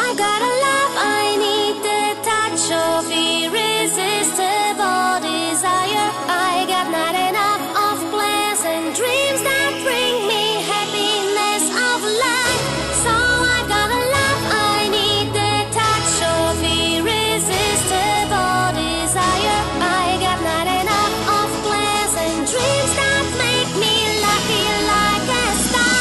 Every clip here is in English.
got a love, I need the touch of irresistible desire. I got not enough of pleasant dreams that bring me happiness of life. So I got a love, I need the touch of irresistible desire. I got not enough of pleasant dreams that make me lucky like a star.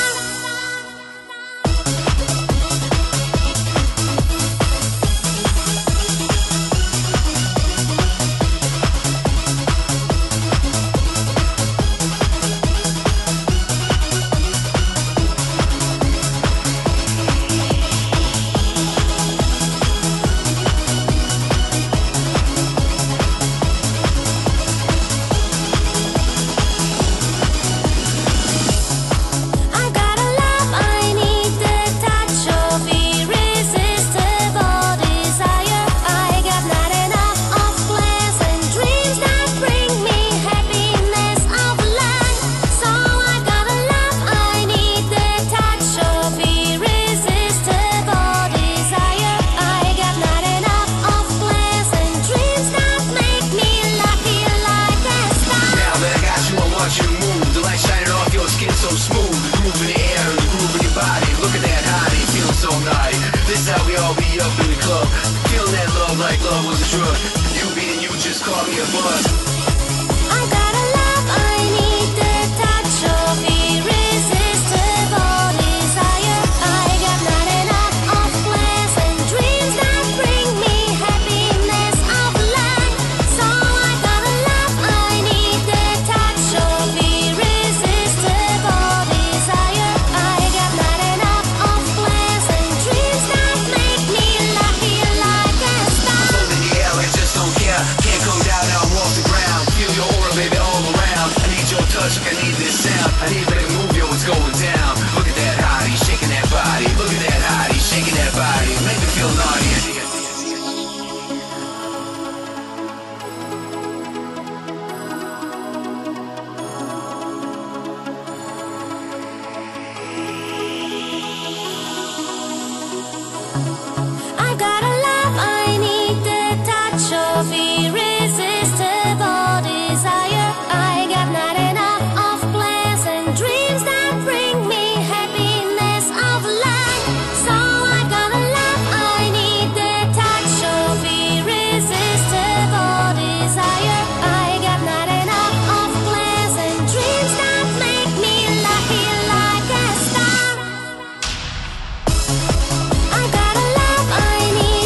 I got a love, I need the touch of irresistible desire. I got not enough of pleasant dreams that bring me happiness of life. So I got a love, I need the touch of irresistible desire. I got not enough of pleasant dreams that make me lucky like a star. Now that I got you, I want you to move. The light shining off your skin so smooth. The groove in the air and the groove in your body. Look at that hottie, feeling so naughty. This is how we all be up in the club. Feeling that love like love was a drug. You being you just call me a buzz. I got a love, I need the touch of irresistible desire. I got not enough of pleasant dreams that bring me happiness of life. So I got a love, I need the touch of irresistible desire. I got not enough of pleasant dreams that make me lucky like a star. Hold in the air, I just don't care. Can't come down, now I'm off the ground. Feel your aura, baby, all around. I need your touch, I need this sound. I need better move, yo, it's going down. Look at that hottie, shaking that body. Look at that hottie, shaking that body. Make me feel naughty. I got a love, I need the touch of irresistible desire. I got not enough of pleasant dreams that bring me happiness of life. So I got a love, I need the touch of irresistible desire. I got not enough of pleasant dreams that make me lucky like a star. I got a love, I need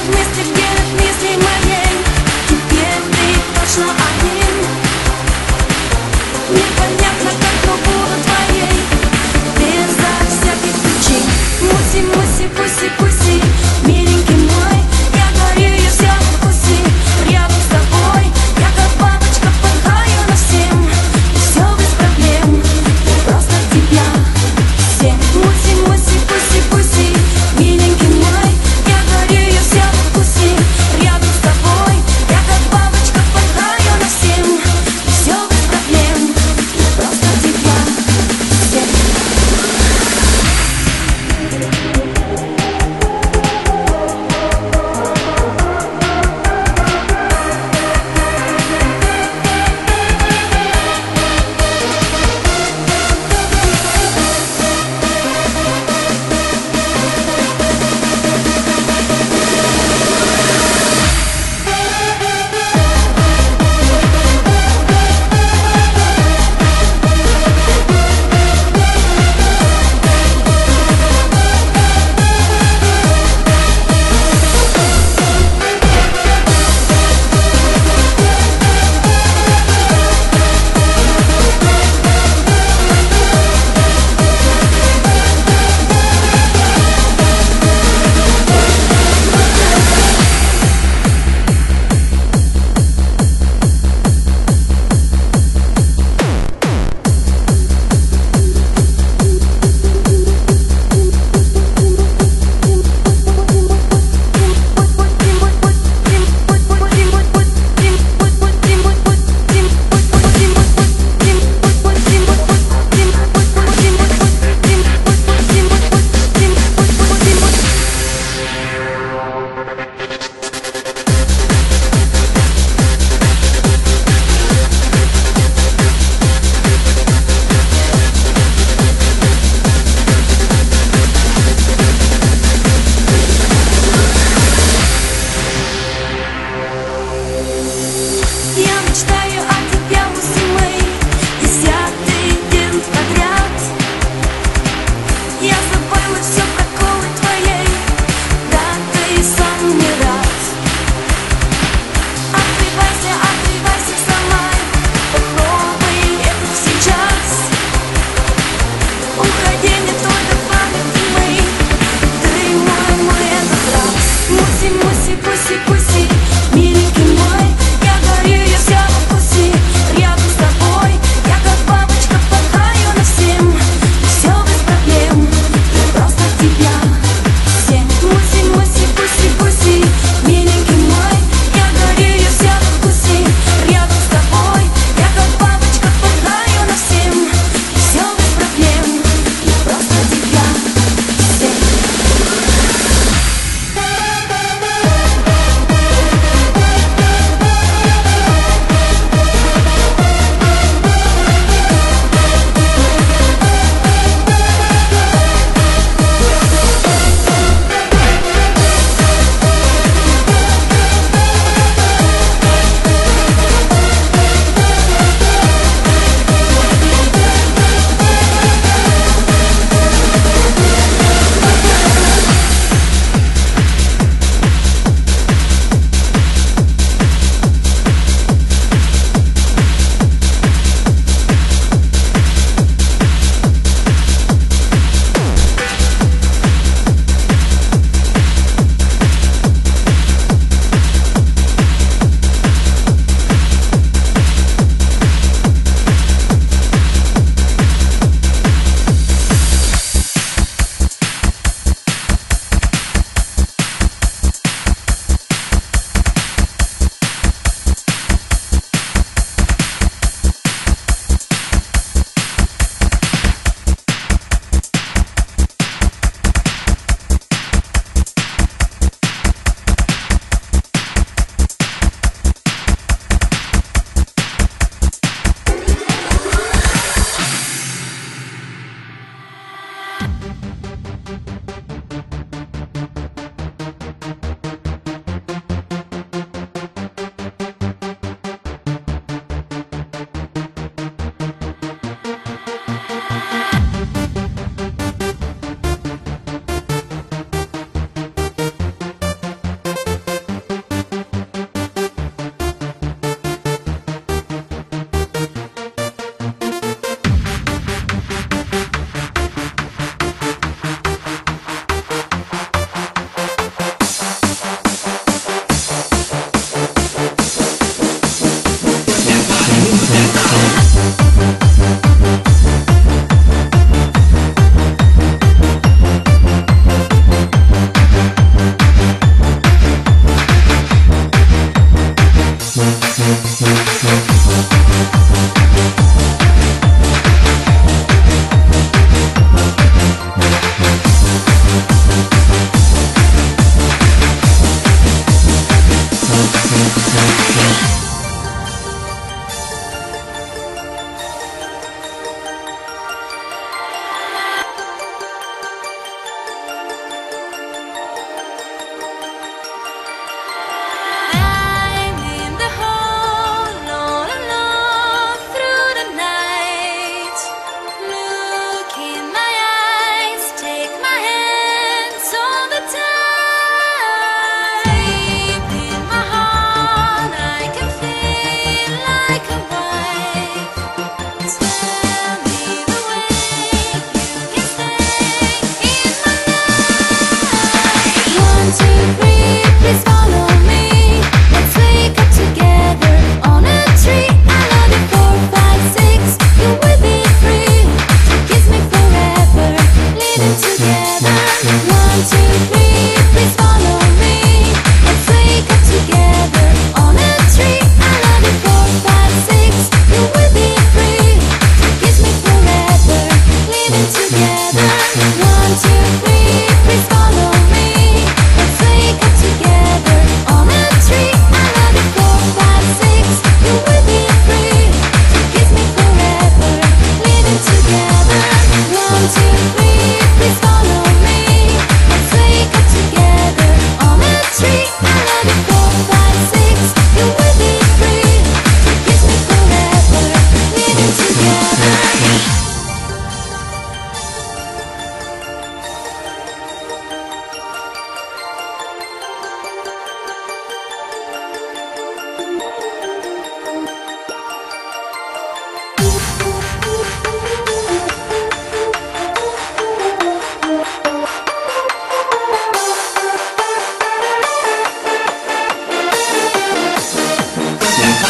вместе где-то мысли моей. Теперь ты точно один. Непонятно, как, но буду твоей безо всяких причин. Муси, муси, пуси, пуси, миленький мой, я говорю, я все вкуси. Рядом с тобой я как бабочка порхаю на всем. И все без проблем, просто тебя всем. Муси, муси, пуси, пуси, миленький мой, я говорю, я все вкуси.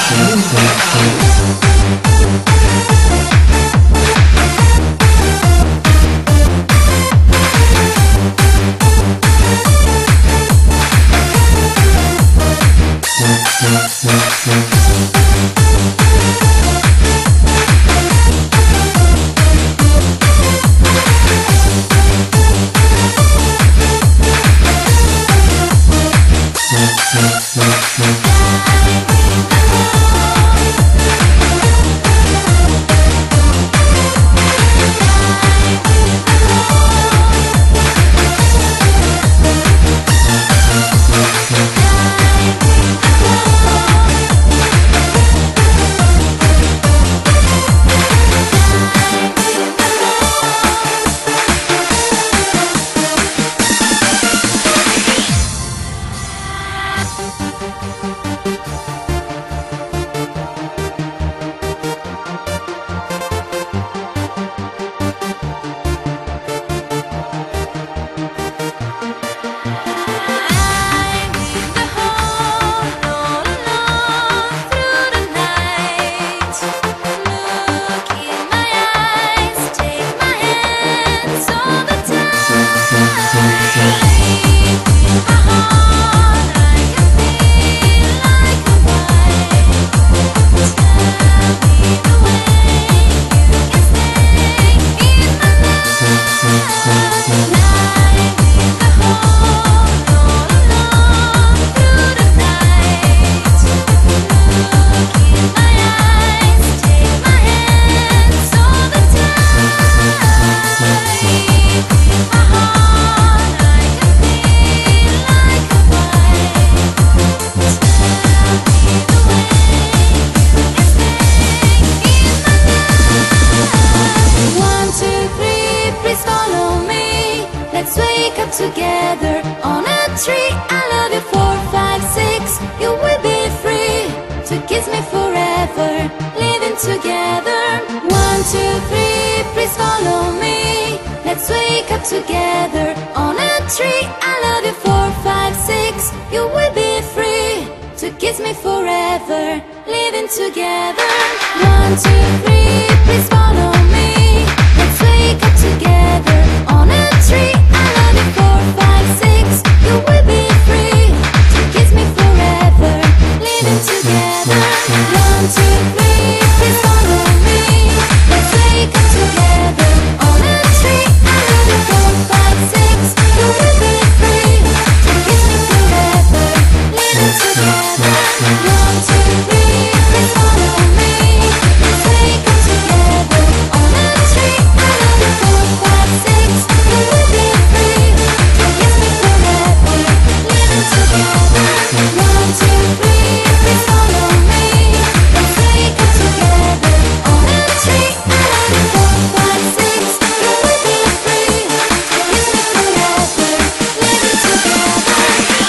Together on a tree, I love you 4, 5, 6. You will be free to kiss me forever, living together. 1, 2, 3, please follow me. Let's wake up together on a tree. I love you 4, 5, 6. You will be free to kiss me forever, living together. 1, 2, 3, please follow me. Let's wake up together on a tree. I love you 4, 5, 6. You will be free to kiss me forever, living together. 1, 2, 3, please follow me. Let's wake up together on a tree. I love you 4, 5, 6. You will be free to kiss me forever, living together. 1, 2, 3, please follow me. Let's wake up together on a tree. I love you 4, 5, 6. You will be free to kiss me forever, living together. 1, 2, 3, please follow me. Let's wake up together on a tree. I love you 4, 5, 6. You will be free to kiss me forever, living together.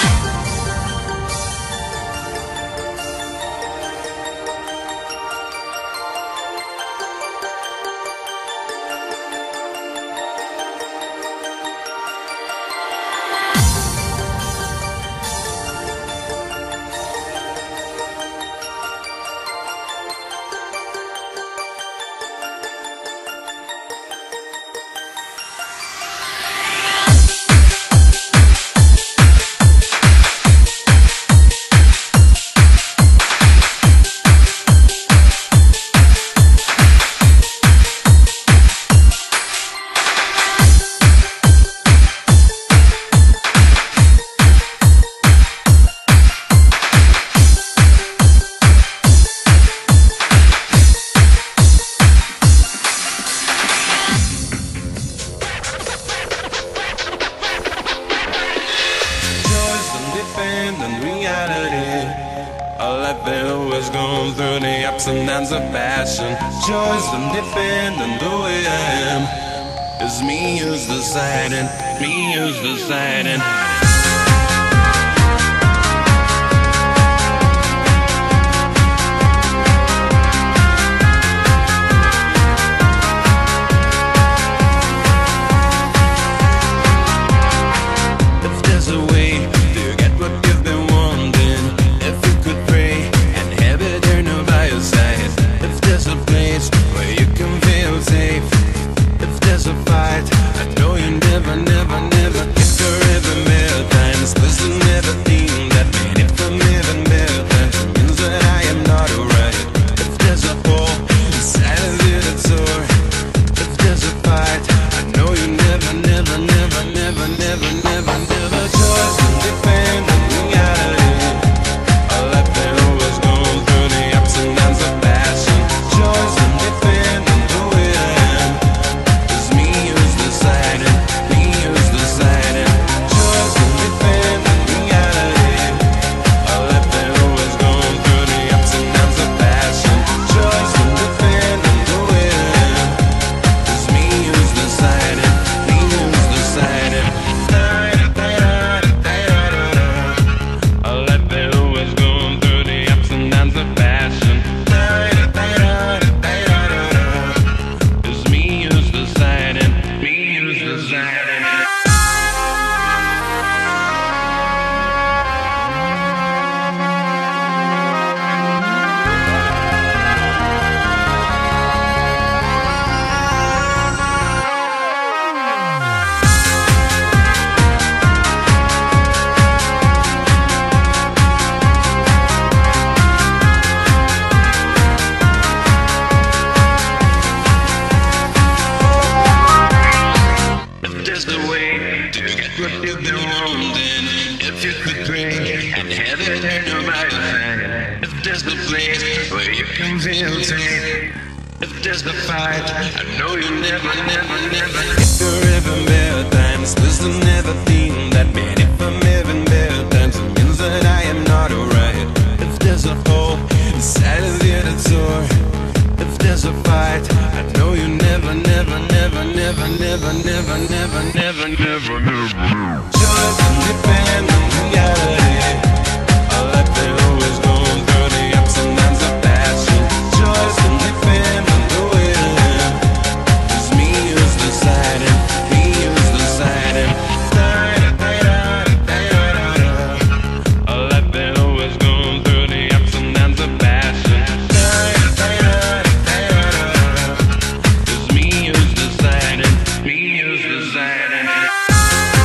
Independent reality. All I've been was going through the ups and downs of passion. Choice, I'm dependent the way I am. It's me who's deciding, me who's deciding. There no heaven and no matter find. If there's the place where you can feel safe, if there's the fight, I know you never, never, never. If you're having bad times, there's never been that many. If I'm having bad times, it means that I am not alright. If there's a hole inside of the other door, if there's a fight, I know you never, never, never, never, never, never, never, never, never, never. Just depend on reality. Our life they always going through the ups and downs of passion. Just depend on the will. It's me who's deciding, me who's deciding. Our life they always going through the ups and downs of passion. It's me who's deciding, me who's deciding.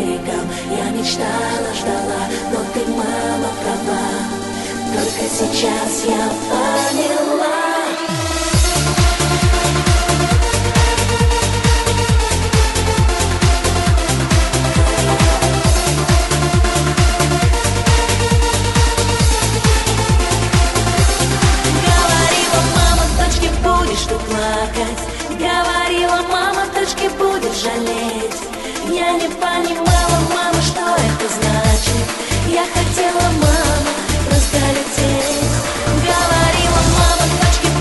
берегам. Я мечтала, ждала, но ты, мама, права. Только сейчас я поняла. Говорила мама, дочке будешь жалеть. Я не понимала, мама, что это значит. Я хотела, мама, просто лететь. Говорила мама, дочке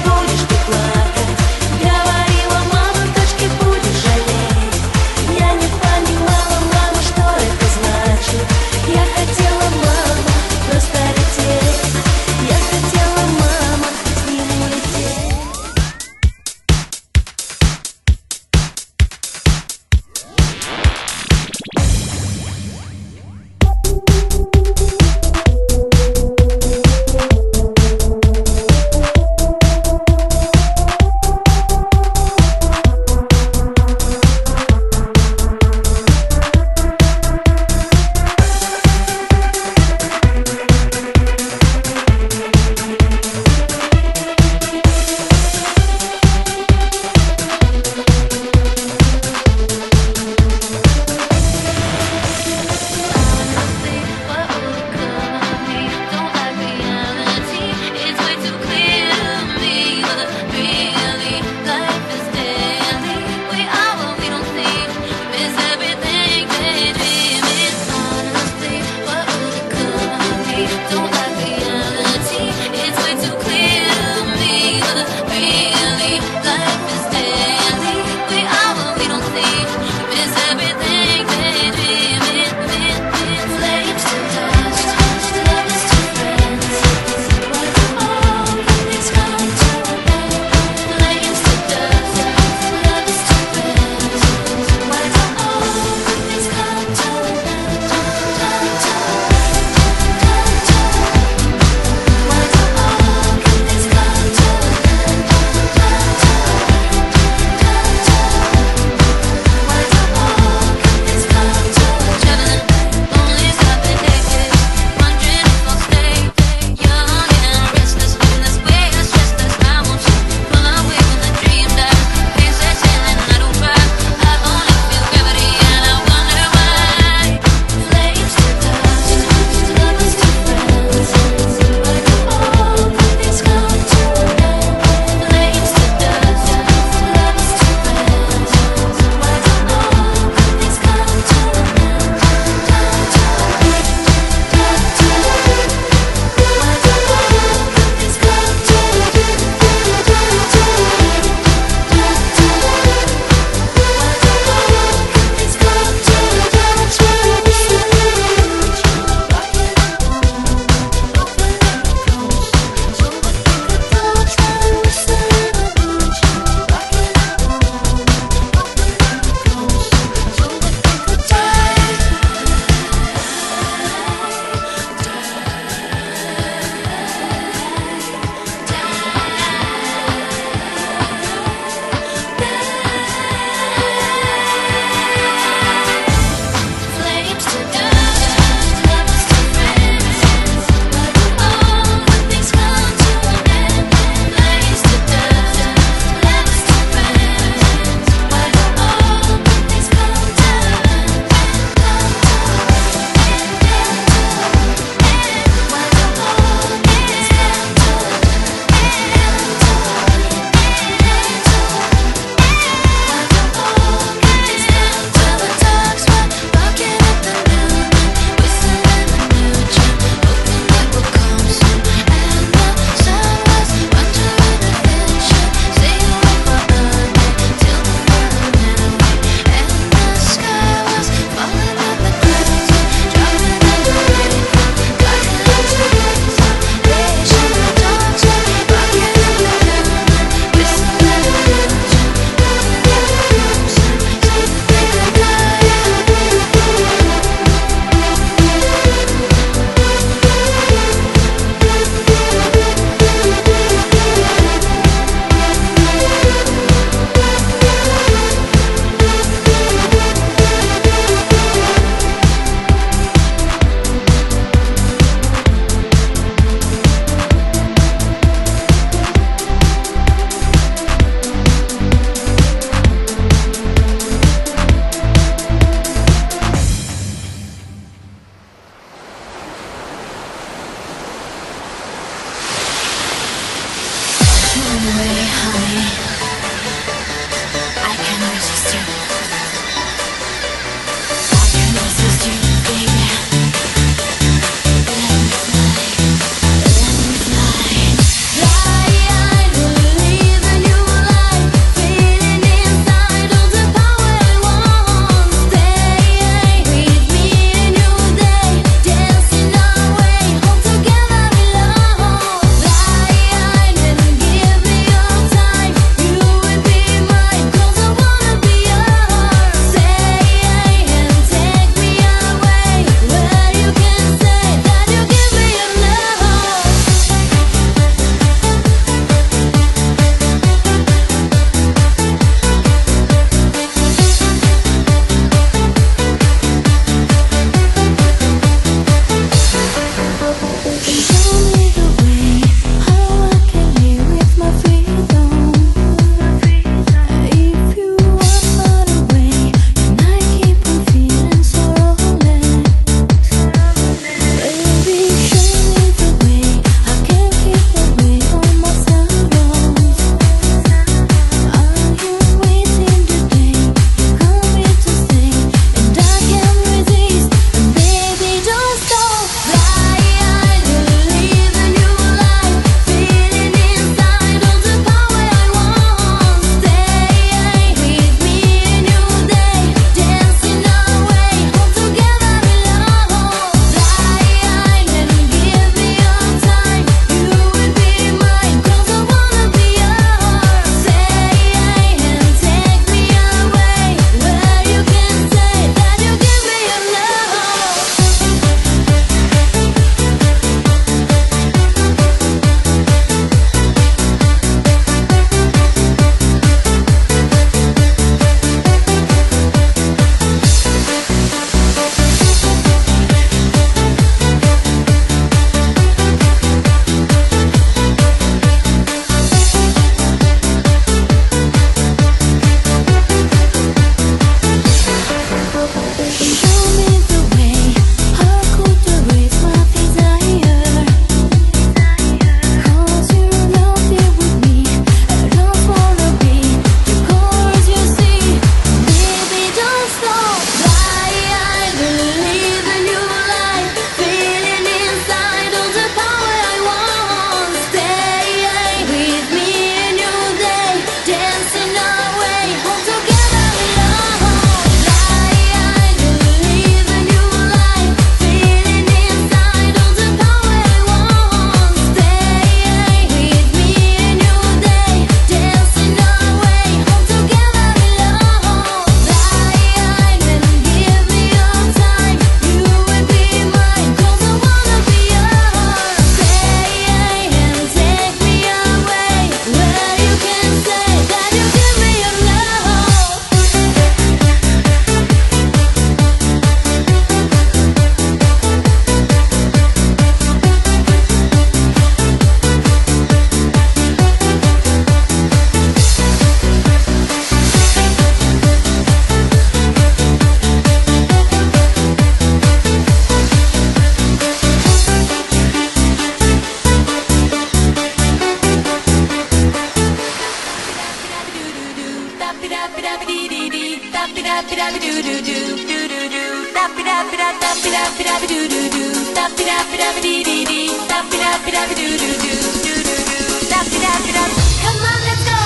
Come on, let's go.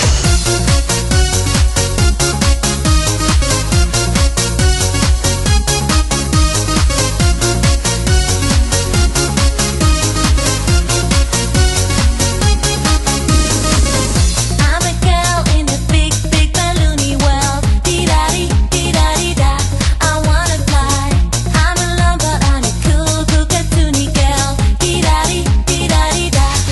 I'm a girl in a big, big balloony world. Dee-da-dee, dee-da-dee-da. I wanna fly. I'm alone, but I'm a cool, cool cartoony girl. Dee-da-dee, dee-da-dee-da.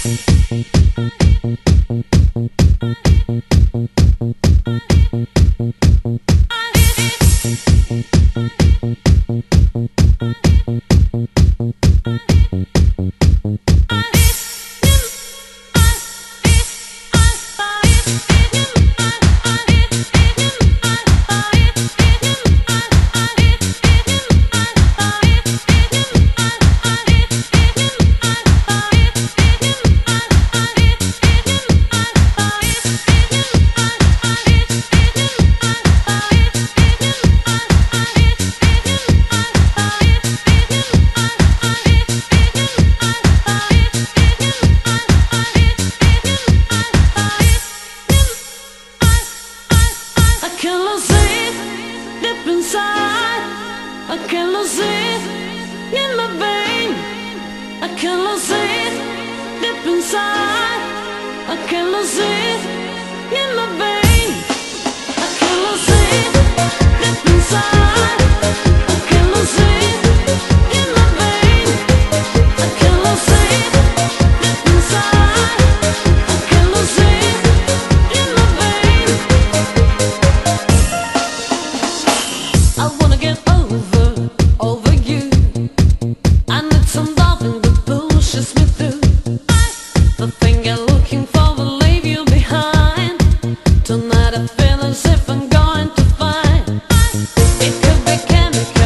Tonight I feel as if I'm going to find it could be chemical.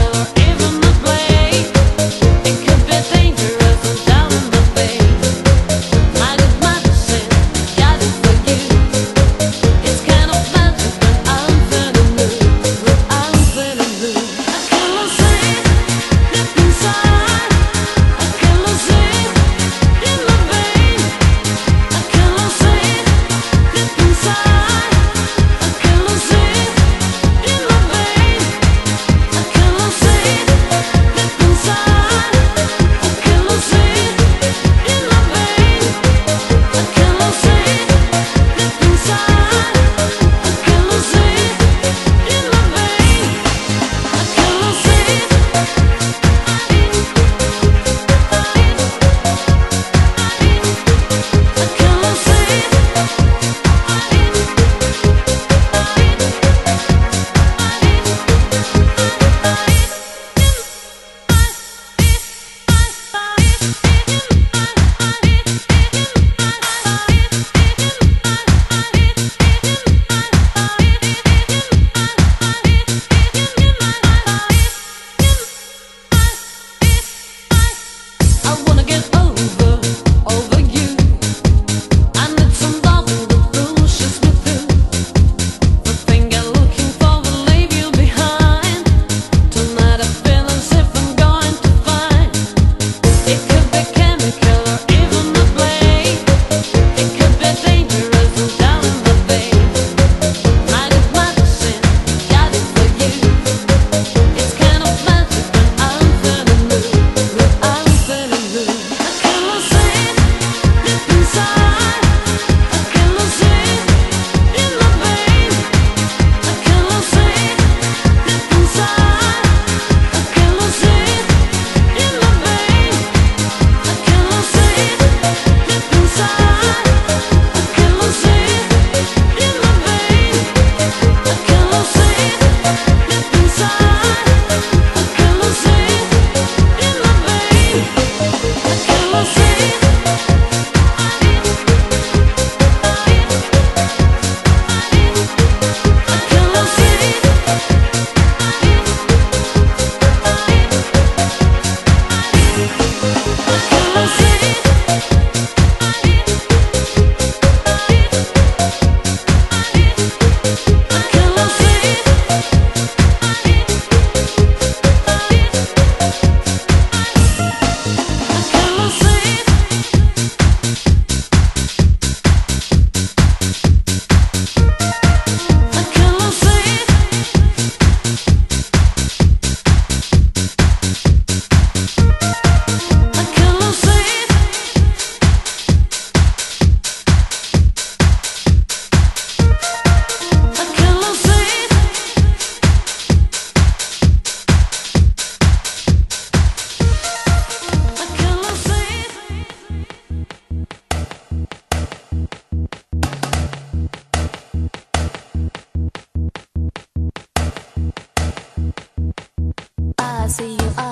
I see you